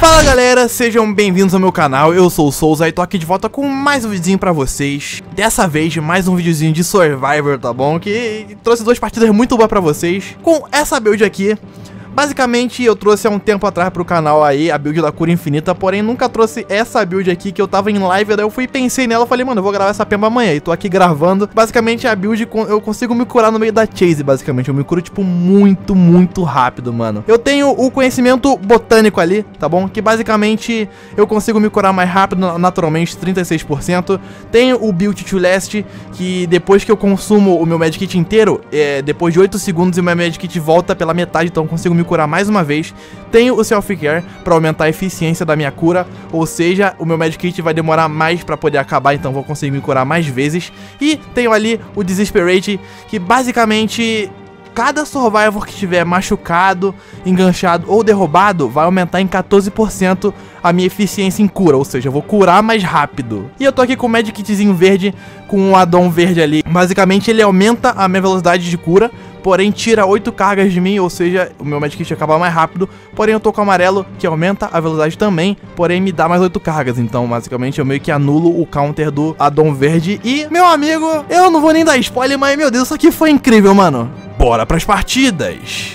Fala galera, sejam bem-vindos ao meu canal, eu sou o Souza e tô aqui de volta com mais um videozinho pra vocês. Dessa vez, mais um videozinho de Survivor, tá bom? Que trouxe duas partidas muito boas pra vocês, com essa build aqui. Basicamente, eu trouxe há um tempo atrás pro canal aí a build da cura infinita, porém nunca trouxe essa build aqui que eu tava em live, daí eu fui e pensei nela, falei, mano, eu vou gravar essa pemba amanhã, e tô aqui gravando. Basicamente, a build, eu consigo me curar no meio da chase, basicamente, eu me curo, tipo, muito rápido, mano. Eu tenho o conhecimento botânico ali, tá bom? Que basicamente, eu consigo me curar mais rápido, naturalmente, 36%. Tenho o build to last, que depois que eu consumo o meu medkit inteiro, depois de 8 segundos o meu medkit volta pela metade, então eu consigo me curar mais uma vez. Tenho o Self Care para aumentar a eficiência da minha cura, ou seja, o meu medkit vai demorar mais para poder acabar, então vou conseguir me curar mais vezes. E tenho ali o Desesperate, que basicamente cada Survivor que estiver machucado, enganchado ou derrubado vai aumentar em 14% a minha eficiência em cura, ou seja, eu vou curar mais rápido. E eu tô aqui com o medkitzinho verde, com um addon verde ali. Basicamente ele aumenta a minha velocidade de cura, porém tira 8 cargas de mim, ou seja, o meu medkit acaba mais rápido. Porém eu tô com o amarelo, que aumenta a velocidade também, porém me dá mais 8 cargas. Então basicamente eu meio que anulo o counter do addon verde. E, meu amigo, eu não vou nem dar spoiler, mas meu Deus, isso aqui foi incrível, mano. Bora pras partidas!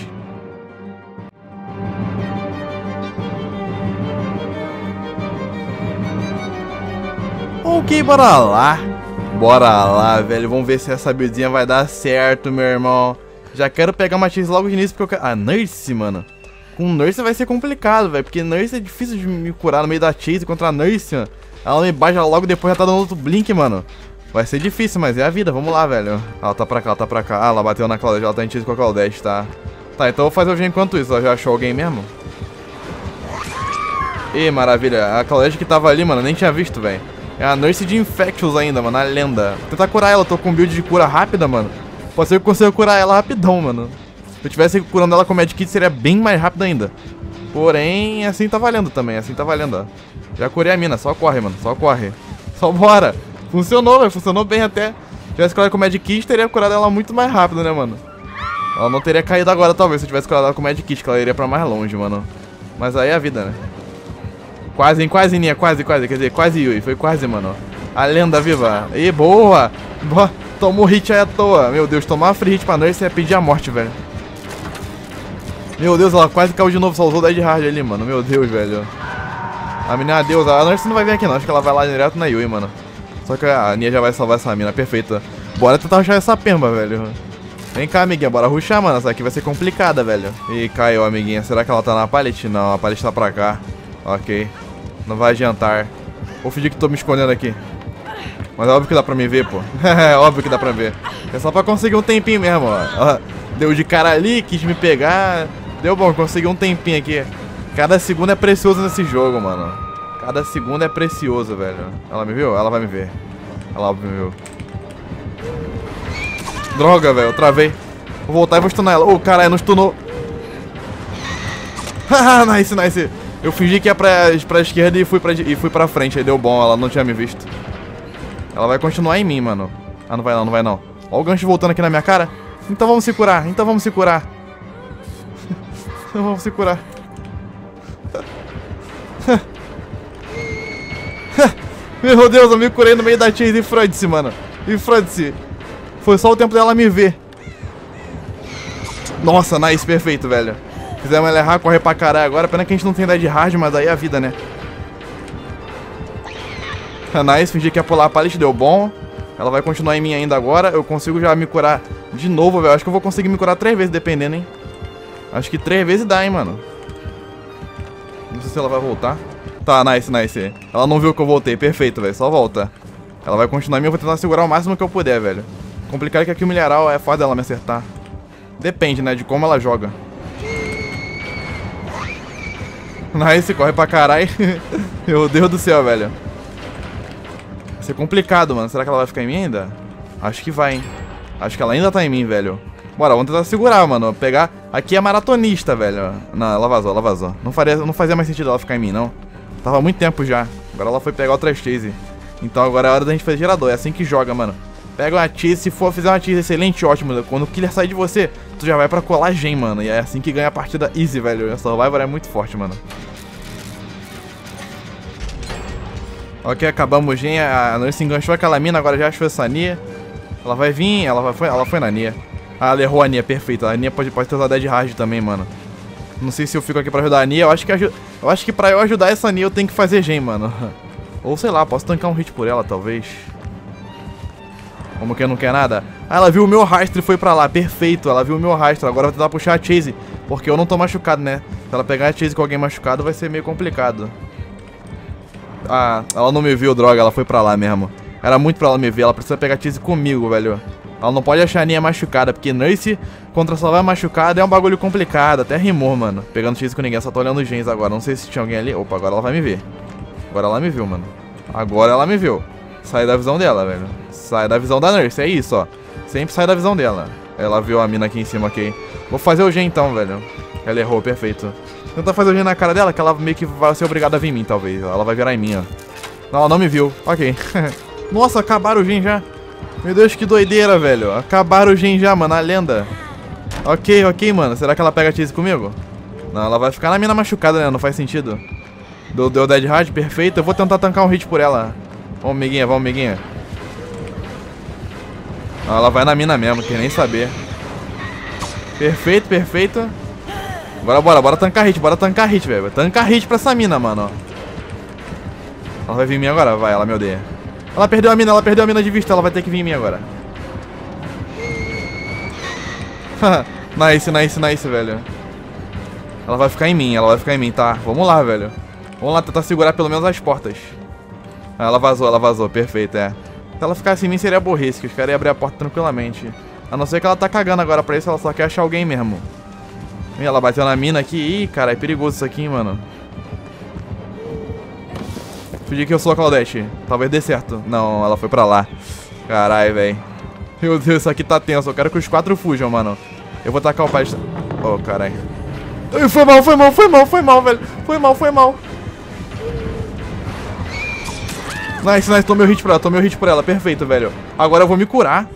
Ok, bora lá. Bora lá, velho. Vamos ver se essa buildzinha vai dar certo, meu irmão. Já quero pegar uma chase logo de início, porque eu quero... Ah, Nurse, mano. Com Nurse vai ser complicado, velho. Porque Nurse é difícil de me curar no meio da chase contra a Nurse, mano. Ela me baixa logo depois, já tá dando outro blink, mano. Vai ser difícil, mas é a vida. Vamos lá, velho. Ela tá pra cá, ela tá pra cá. Ah, ela bateu na Claudette. Ela tá em chase com a Claudette, tá? Tá, então eu vou fazer o G enquanto isso. Ela já achou alguém mesmo? Ih, maravilha. A Claudette que tava ali, mano, nem tinha visto, velho. É a Nurse de Infectious ainda, mano, a lenda. Vou tentar curar ela, tô com build de cura rápida, mano. Pode ser que eu consiga curar ela rapidão, mano. Se eu tivesse curando ela com medkit, seria bem mais rápido ainda. Porém, assim tá valendo também, assim tá valendo, ó. Já curei a mina, só corre, mano, só corre. Só bora. Funcionou, velho, funcionou bem até. Se tivesse curado com medkit, teria curado ela muito mais rápido, né, mano. Ela não teria caído agora, talvez, se eu tivesse curado ela com medkit, que ela iria pra mais longe, mano. Mas aí é a vida, né. Quase, hein? Quase, Ninha. Quase. Quer dizer, quase Yui. Foi quase, mano. A lenda viva. E boa. Boa. Tomou hit aí à toa. Meu Deus, tomar uma free hit pra Nurse é pedir a morte, velho. Meu Deus, ela quase caiu de novo. Só usou Dead Hard ali, mano. Meu Deus, velho. A menina, adeus. A Nurse não vai vir aqui, não. Acho que ela vai lá direto na Yui, mano. Só que a Ninha já vai salvar essa mina. Perfeita. Bora tentar rushar essa pemba, velho. Vem cá, amiguinha. Bora rushar, mano. Essa aqui vai ser complicada, velho. E caiu, amiguinha. Será que ela tá na pallet? Não, a pallet tá pra cá. Ok. Não vai adiantar. Vou fingir que tô me escondendo aqui. Mas é óbvio que dá pra me ver, pô. É óbvio que dá pra ver. É só pra conseguir um tempinho mesmo, ó. Deu de cara ali, quis me pegar. Deu bom, consegui um tempinho aqui. Cada segundo é precioso nesse jogo, mano. Cada segundo é precioso, velho. Ela me viu? Ela vai me ver. Ela óbvio me viu. Droga, velho. Eu travei. Vou voltar e vou stunar ela. Ô, caralho, não stunou. Haha, nice, nice. Eu fingi que ia pra esquerda e fui pra frente, aí deu bom, ela não tinha me visto. Ela vai continuar em mim, mano. Ah, não vai não, não vai não. Ó o gancho voltando aqui na minha cara. Então vamos se curar, então vamos se curar. Então vamos se curar. Meu Deus, eu me curei no meio da chase e frode-se, mano. E frode-se. Foi só o tempo dela me ver. Nossa, nice, perfeito, velho. Fizemos ela errar, correr pra caralho agora. Pena que a gente não tem Dead Hard, mas aí é a vida, né? Nice, fingi que ia pular a pallet, deu bom. Ela vai continuar em mim ainda agora. Eu consigo já me curar de novo, velho. Acho que eu vou conseguir me curar 3 vezes, dependendo, hein? Acho que 3 vezes dá, hein, mano. Não sei se ela vai voltar. Tá, nice, nice. Ela não viu que eu voltei, perfeito, velho. Só volta. Ela vai continuar em mim, eu vou tentar segurar o máximo que eu puder, velho. Complicado que aqui o milharal é fácil dela me acertar. Depende, né, de como ela joga. Nice, corre pra caralho. Meu Deus do céu, velho. Vai ser complicado, mano. Será que ela vai ficar em mim ainda? Acho que vai, hein. Acho que ela ainda tá em mim, velho. Bora, vamos tentar segurar, mano. Pegar... Aqui é maratonista, velho. Não, ela vazou, ela vazou. Não fazia mais sentido ela ficar em mim, não. Tava há muito tempo já. Agora ela foi pegar outra chase. Então agora é hora da gente fazer gerador. É assim que joga, mano. Pega uma chase, se for fizer uma chase excelente, ótimo. Quando o killer sair de você, tu já vai pra colagem, mano. E é assim que ganha a partida easy, velho. A Survivor é muito forte, mano. Ok, acabamos, gente. A Nurse enganchou aquela mina, agora já achou essa Nia. Ela vai vir, ela foi na Nia. Ah, ela errou a Nia, perfeito. A Nia pode ter usado Dead Hard também, mano. Não sei se eu fico aqui pra ajudar a Nia. Eu acho que pra eu ajudar essa Nia eu tenho que fazer gen, mano. Ou sei lá, posso tancar um hit por ela, talvez. Como que não quer nada? Ah, ela viu o meu rastro e foi pra lá, perfeito. Ela viu o meu rastro, agora eu vou tentar puxar a Chase. Porque eu não tô machucado, né? Se ela pegar a Chase com alguém machucado vai ser meio complicado. Ah, ela não me viu, droga, ela foi pra lá mesmo. Era muito pra ela me ver, ela precisa pegar a Chase comigo, velho. Ela não pode achar a Nia machucada, porque Nurse contra Salvar machucada é um bagulho complicado. Até rimou, mano. Pegando Chase com ninguém, só tô olhando os gens agora. Não sei se tinha alguém ali. Opa, agora ela vai me ver. Agora ela me viu, mano. Agora ela me viu. Sai da visão dela, velho. Sai da visão da Nurse, é isso, ó. Sempre sai da visão dela. Ela viu a mina aqui em cima, ok. Vou fazer o gen então, velho. Ela errou, perfeito. Tentar fazer o gen na cara dela, que ela meio que vai ser obrigada a vir em mim, talvez. Ela vai virar em mim, ó. Não, ela não me viu. Ok. Nossa, acabaram o gen já. Meu Deus, que doideira, velho. Acabaram o gen já, mano. A lenda. Ok, mano. Será que ela pega a Chase comigo? Não, ela vai ficar na mina machucada, né? Não faz sentido. Deu Dead Hard, perfeito. Eu vou tentar tancar um hit por ela. Vamos, amiguinha, vamos, amiguinha. Não, ela vai na mina mesmo, quer nem saber. Perfeito, perfeito. Bora tancar hit, velho. Tancar hit pra essa mina, mano. Ela vai vir em mim agora? Vai, ela me odeia. Ela perdeu a mina de vista, ela vai ter que vir em mim agora. Nice, velho. Ela vai ficar em mim, tá. Vamos lá, velho. Vamos lá tentar segurar pelo menos as portas. Ah, ela vazou, perfeito, é. Se ela ficasse em mim seria burrice, que os caras iam abrir a porta tranquilamente. A não ser que ela tá cagando agora pra isso, ela só quer achar alguém mesmo. Ih, ela bateu na mina aqui. Ih, cara, é perigoso isso aqui, hein, mano. Fingir que eu sou a Claudette. Talvez dê certo. Não, ela foi pra lá. Caralho, velho. Meu Deus, isso aqui tá tenso. Eu quero que os 4 fujam, mano. Eu vou tacar o pai. Oh, caralho. Foi mal, velho. Foi mal. Nice. Tomei o hit por ela. Perfeito, velho. Agora eu vou me curar.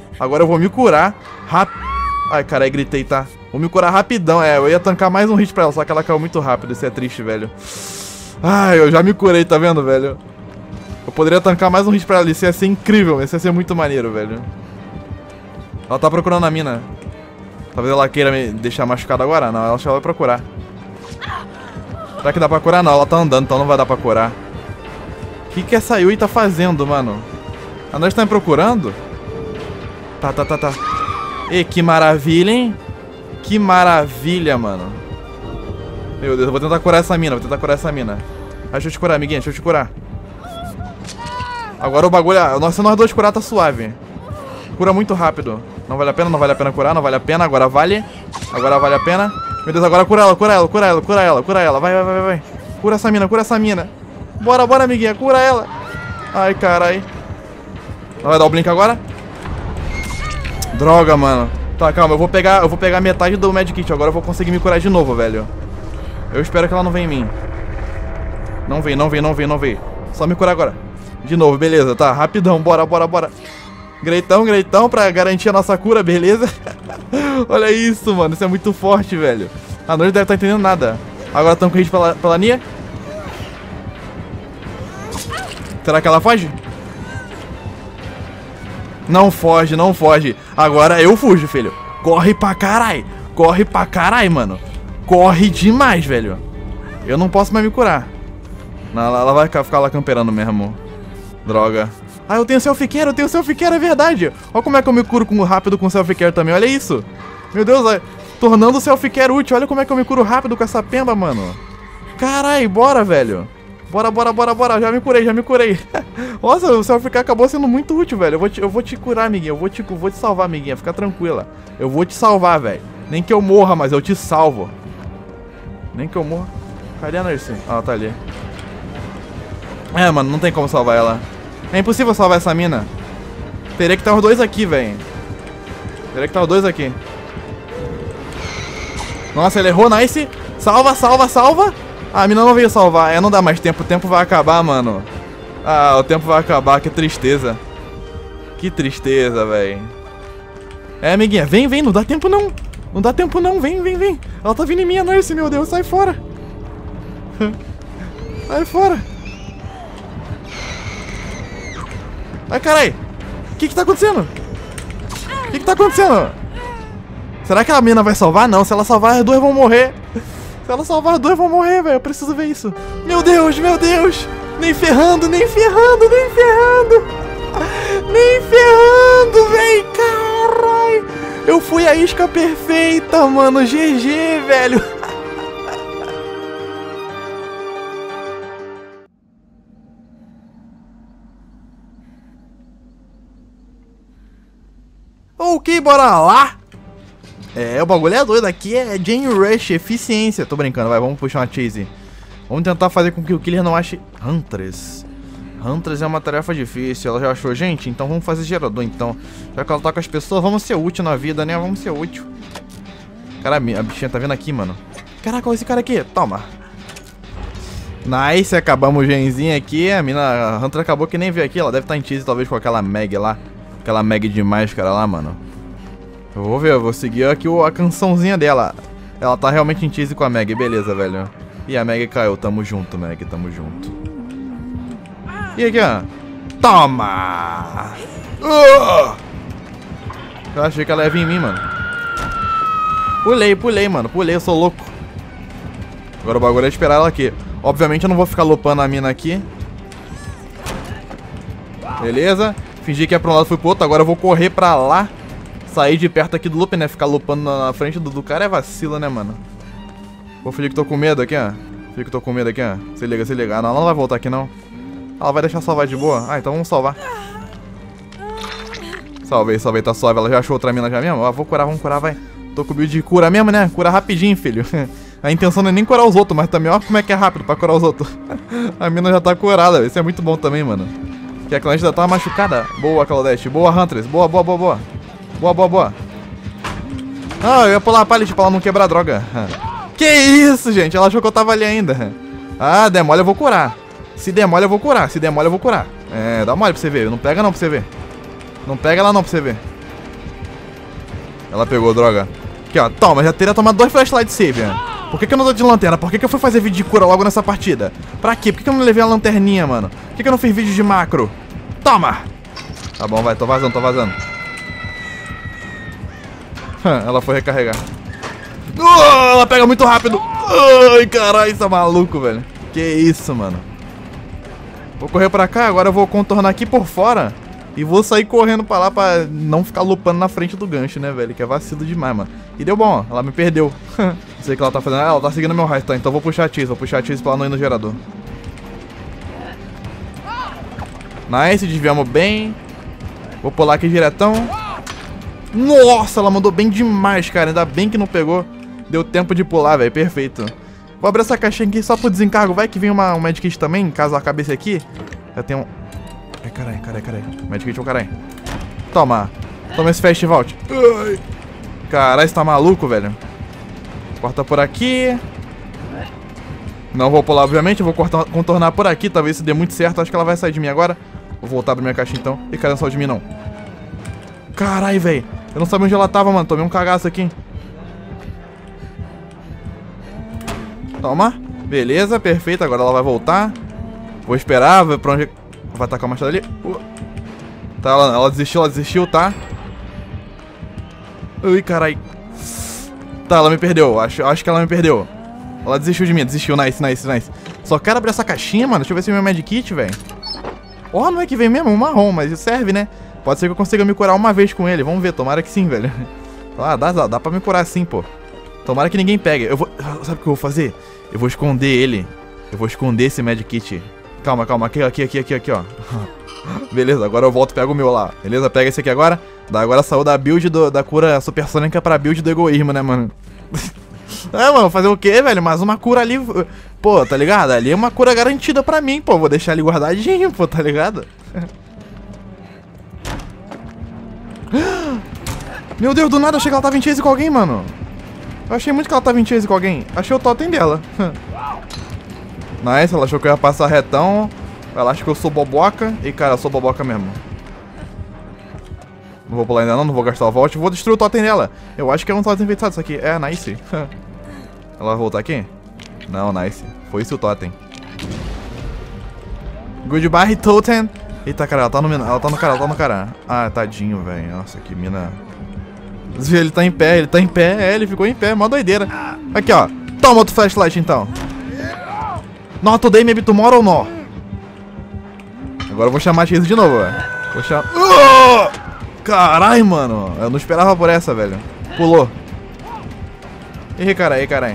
Ai, caralho, gritei, tá? Vou me curar rapidão. É, eu ia tancar mais um hit pra ela, só que ela caiu muito rápido. Isso é triste, velho. Ai, eu já me curei, tá vendo, velho? Eu poderia tancar mais um hit pra ela. Isso ia ser incrível. Isso ia ser muito maneiro, velho. Ela tá procurando a mina. Talvez ela queira me deixar machucado agora. Não, ela só vai procurar. Será que dá pra curar? Não, ela tá andando, então não vai dar pra curar. O que essa Yui tá fazendo, mano? A nós tá me procurando? Tá. Ê, que maravilha, hein? Que maravilha, mano. Meu Deus, eu vou tentar curar essa mina, Deixa eu te curar, amiguinha, deixa eu te curar. Agora o bagulho... Nossa, nós dois curar tá suave. Cura muito rápido. Não vale a pena curar, não vale a pena. Agora vale a pena. Meu Deus, agora cura ela. Vai. Cura essa mina. Bora, amiguinha, cura ela. Ai, carai. Vai dar o blink agora? Droga, mano. Tá, calma, eu vou pegar metade do medkit. Agora eu vou conseguir me curar de novo, velho. Eu espero que ela não venha em mim. Não vem. Só me curar agora. De novo, beleza, tá, rapidão, bora. Greitão pra garantir a nossa cura, beleza? Olha isso, mano, isso é muito forte, velho. A Nori deve estar entendendo nada. Agora estamos com hit pela Nia. Será que ela foge? Não foge. Agora eu fujo, filho. Corre pra caralho, mano. Corre demais, velho. Eu não posso mais me curar. Não, ela vai ficar lá camperando mesmo. Droga. Ah, eu tenho self-care, é verdade. Olha como é que eu me curo rápido com self-care também, olha isso. Meu Deus, tornando o self-care útil. Olha como é que eu me curo rápido com essa pemba, mano. Carai, bora, velho. Bora. Já me curei. Nossa, o self-care acabou sendo muito útil, velho. Eu vou te curar, amiguinha. Eu vou te salvar, amiguinha. Fica tranquila. Eu vou te salvar, velho. Nem que eu morra, mas eu te salvo. Cadê a Nurse? Ah, ela tá ali. É, mano, não tem como salvar ela. É impossível salvar essa mina. Teria que estar os dois aqui, velho. Nossa, ele errou, nice. Salva. Ah, a mina não veio salvar. É, não dá mais tempo. O tempo vai acabar, mano. Ah, o tempo vai acabar. Que tristeza. Velho. É, amiguinha, vem. Não dá tempo, não. Vem. Ela tá vindo em mim, a Nurse, meu Deus. Sai fora. Ai, carai. O que tá acontecendo? O que tá acontecendo? Será que a mina vai salvar? Não, se ela salvar, as duas vão morrer. Se ela salvar, as duas vão morrer, velho. Eu preciso ver isso. Meu Deus, meu Deus. Nem ferrando, nem ferrando, nem ferrando. Nem ferrando, velho. Caralho. Eu fui a isca perfeita, mano. GG, velho. Ok, bora lá. O bagulho é doido. Aqui é Jane Rush, eficiência. Tô brincando, vai, vamos puxar uma chase. Vamos tentar fazer com que o killer não ache Huntress. Huntress é uma tarefa difícil. Ela já achou gente, então vamos fazer gerador, então. Já que ela tá com as pessoas, vamos ser útil na vida, né? Vamos ser útil. Cara, a bichinha tá vindo aqui, mano. Caraca, olha esse cara aqui. Toma. Nice, acabamos o genzinho aqui. A Huntress acabou que nem veio aqui. Ela deve estar em chase, talvez, com aquela Meg lá. Aquela Meg de máscara lá, mano. Eu vou ver, eu vou seguir aqui a cançãozinha dela. Ela tá realmente em chase com a Meg, beleza, velho. E a Meg caiu, tamo junto, Meg, tamo junto. E aqui, ó. Toma! Eu achei que ela ia vir em mim, mano. Pulei, mano, pulei, eu sou louco. Agora o bagulho é esperar ela aqui. Obviamente eu não vou ficar lupando a mina aqui. Beleza. Fingi que ia pra um lado, fui pro outro. Agora eu vou correr pra lá. Sair de perto aqui do loop, né? Ficar lupando na frente do cara é vacila, né, mano? Vou fingir que tô com medo aqui, ó. Fingir que tô com medo aqui, ó. Se liga, se liga. Ah, não, ela não vai voltar aqui, não. Ela vai deixar salvar de boa? Ah, então vamos salvar. Salvei, tá suave. Ela já achou outra mina já mesmo? Ah, vamos curar, vai. Tô com build de cura mesmo, né? Cura rapidinho, filho. A intenção não é nem curar os outros, mas também ó como é que é rápido pra curar os outros. A mina já tá curada, isso é muito bom também, mano. Que a Claudete já tá machucada. Boa, Claudete. Boa, Huntress. Boa. Boa. Ah, eu ia pular a pallet pra ela não quebrar a droga. Que isso, gente? Ela achou que eu tava ali ainda. Ah, der mole eu vou curar. Se der mole eu vou curar. É, dá mole pra você ver. Não pega não pra você ver. Não pega ela não pra você ver. Ela pegou droga. Aqui, ó. Toma, já teria tomado 2 flashlight save. Por que eu não tô de lanterna? Por que eu fui fazer vídeo de cura logo nessa partida? Pra quê? Por que eu não levei a lanterninha, mano? Por que eu não fiz vídeo de macro? Toma! Tá bom, vai. Tô vazando. Ela foi recarregar. Ela pega muito rápido. Ai, caralho, tá maluco, velho. Que isso, mano. Vou correr pra cá, agora eu vou contornar aqui por fora. E vou sair correndo pra lá pra não ficar lupando na frente do gancho, né, velho? Que é vacilo demais, mano. E deu bom, ó. Ela me perdeu. Não sei o que ela tá fazendo. Ela tá seguindo meu raio, tá? Então eu vou puxar a chase pra ela não ir no gerador. Nice, desviamos bem. Vou pular aqui diretão. Nossa, ela mandou bem demais, cara. Ainda bem que não pegou. Deu tempo de pular, velho. Perfeito. Vou abrir essa caixinha aqui só pro desencargo. Vai que vem um medkit também, caso a cabeça aqui. Já tem um... Ai, caralho. Medkit, ô caralho. Toma esse fast vault. Caralho, você tá maluco, velho. Corta por aqui. Não vou pular, obviamente. Vou contornar por aqui. Talvez isso dê muito certo. Acho que ela vai sair de mim agora. Vou voltar pra minha caixa então. E cara, não saiu de mim não. Caralho, velho. Eu não sabia onde ela tava, mano. Tomei um cagaço aqui. Toma. Beleza, perfeito. Agora ela vai voltar. Vou esperar. Ver pra onde... Vai tacar o machado ali. Tá, ela desistiu, tá? Ui, caralho. Tá, ela me perdeu. Acho que ela me perdeu. Ela desistiu de mim. Desistiu. Nice. Só quero abrir essa caixinha, mano. Deixa eu ver se é meu medkit, velho. Oh, não é que vem mesmo? Um marrom, mas isso serve, né? Pode ser que eu consiga me curar uma vez com ele. Vamos ver, tomara que sim, velho. Ah, dá pra me curar sim, pô. Tomara que ninguém pegue. Sabe o que eu vou fazer? Eu vou esconder ele. Eu vou esconder esse medkit. Calma. Aqui, ó. Beleza, agora eu volto e pego o meu lá. Beleza, pega esse aqui agora. Agora saiu da build da cura supersônica pra build do egoísmo, né, mano? Mano, fazer o quê, velho? Mais uma cura ali. Pô, tá ligado? Ali é uma cura garantida pra mim, pô. Vou deixar ali guardadinho, pô, tá ligado? Meu Deus, do nada achei que ela tava em chase com alguém, mano. Eu achei muito que ela tava em chase com alguém. Achei o totem dela. Nice, ela achou que eu ia passar retão. Ela acha que eu sou boboca. E cara, eu sou boboca mesmo. Não vou pular ainda não vou gastar o vault. Vou destruir o totem dela. Eu acho que é um totem enfeitado isso aqui. É, nice. Ela vai voltar aqui? Não, nice. Foi isso o totem. Goodbye, totem. Eita, cara, ela tá no cara. Ah, tadinho, velho. Nossa, que mina. Ele tá em pé. É, ele ficou em pé, mó doideira. Aqui, ó. Toma outro flashlight, então. Not today, maybe tomorrow or not. Agora eu vou chamar a Chase de novo, velho. Vou chamar... Caralho, mano. Eu não esperava por essa, velho. Pulou. Ih, caralho, caralho.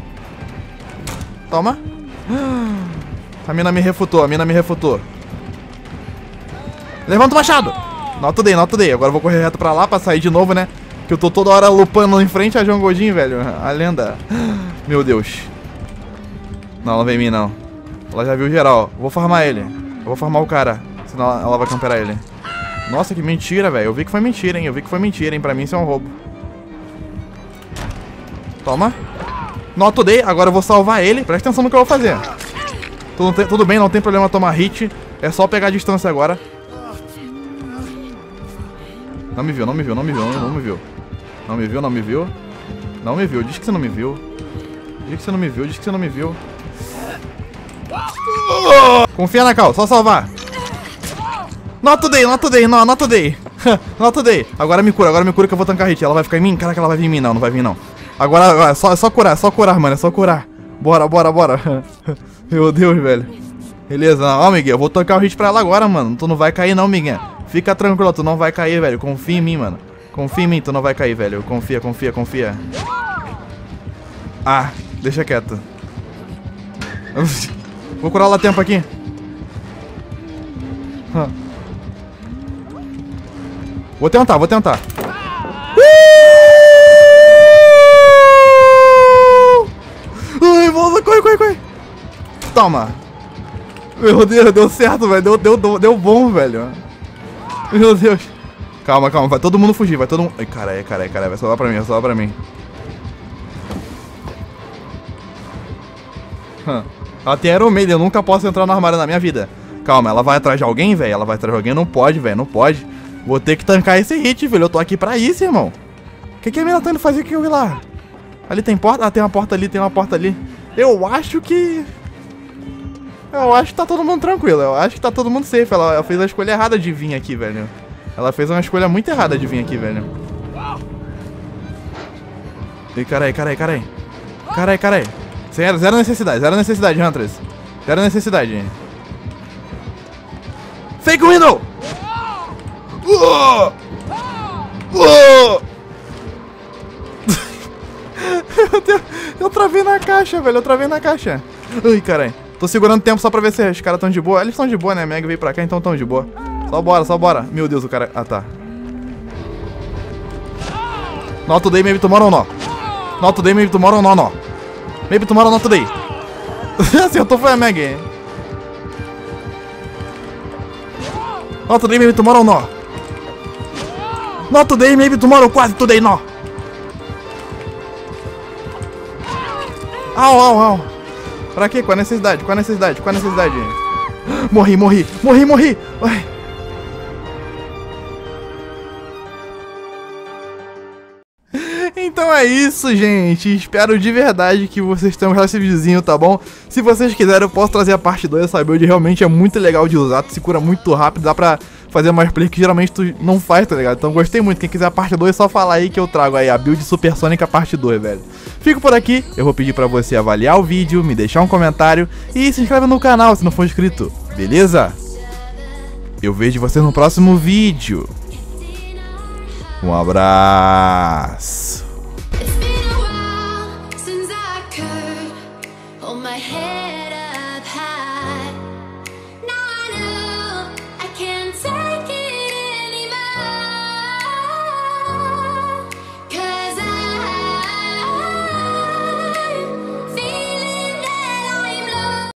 Toma. A mina me refutou, Levanta o machado. Not today. Agora eu vou correr reto pra lá pra sair de novo, né? Que eu tô toda hora lupando em frente a João Godin, velho. A lenda. Meu Deus. Não, ela não vem em mim, não. Ela já viu geral. Vou farmar ele. Eu vou farmar o cara. Senão ela vai camperar ele. Nossa, que mentira, velho. Eu vi que foi mentira, hein. Pra mim isso é um roubo. Toma. Not today. Agora eu vou salvar ele. Presta atenção no que eu vou fazer. Tudo bem, não tem problema tomar hit. É só pegar a distância agora. Não me viu. Diz que você não me viu. Confia na Cal, só salvar. Not today. Not today. Agora me cura que eu vou tancar hit. Ela vai ficar em mim? Caraca, ela vai vir em mim. Não vai vir não. Agora é só curar, mano. É só curar. Bora. Meu Deus, velho. Beleza, ó, Miguel. Eu vou tancar o hit pra ela agora, mano. Tu não vai cair não, Miguel. Fica tranquilo, tu não vai cair, velho. Confia em mim, mano. Tu não vai cair, velho. Confia. Ah, deixa quieto. Vou curar ela a tempo aqui. Vou tentar. Ai, volta, corre. Toma. Meu Deus, deu certo, velho. Deu bom, velho. Meu Deus. Calma. Vai todo mundo fugir. Ai, caralho. Vai salvar pra mim. Ela tem Iron Maiden. Eu nunca posso entrar no armário na minha vida. Calma, ela vai atrás de alguém, velho? Não pode, velho. Não pode. Vou ter que tancar esse hit, velho. Eu tô aqui pra isso, irmão. O que a mina tá indo fazer aqui, eu vi lá? Ali tem porta? Ah, tem uma porta ali. Eu acho que tá todo mundo tranquilo. Eu acho que tá todo mundo safe. Ela fez a escolha errada de vir aqui, velho. Ela fez uma escolha muito errada de vir aqui, velho. Ih, carai. Zero necessidade, Huntress. Zero necessidade. Fake window! Eu travei na caixa, velho. Ai, carai. Tô segurando tempo só pra ver se os caras tão de boa. Eles estão de boa, né? Meg veio pra cá, então tão de boa. Só bora. Meu Deus, o cara... Ah, tá. Not today, maybe tomorrow not. Not today, maybe tomorrow not. Maybe tomorrow not today. Acertou, foi a Meg. Not today, maybe tomorrow not. Not today, maybe tomorrow, quase today not. Au. Pra quê? Qual a necessidade? Morri. Ué. Então é isso, gente. Espero de verdade que vocês tenham gostado desse videozinho, tá bom? Se vocês quiserem, eu posso trazer a parte 2. Essa build realmente é muito legal de usar. Tu se cura muito rápido, dá pra fazer mais play que geralmente tu não faz, tá ligado? Então gostei muito. Quem quiser a parte 2, só falar aí que eu trago aí a build supersônica parte 2, velho. Fico por aqui. Eu vou pedir pra você avaliar o vídeo, me deixar um comentário e se inscreve no canal se não for inscrito, beleza? Eu vejo vocês no próximo vídeo. Um abraço.